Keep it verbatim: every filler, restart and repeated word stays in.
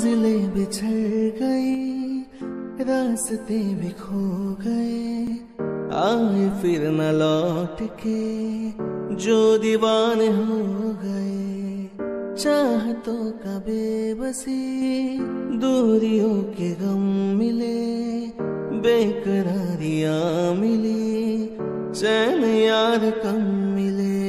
मंजिलें बिछड़ गई, रास्ते भी खो गए, आए फिर न लौट के जो दीवाने हो गए। चाहतों का बेबसी, दूरियों के गम मिले, बेकरारियां मिली, चैन यार कम मिले।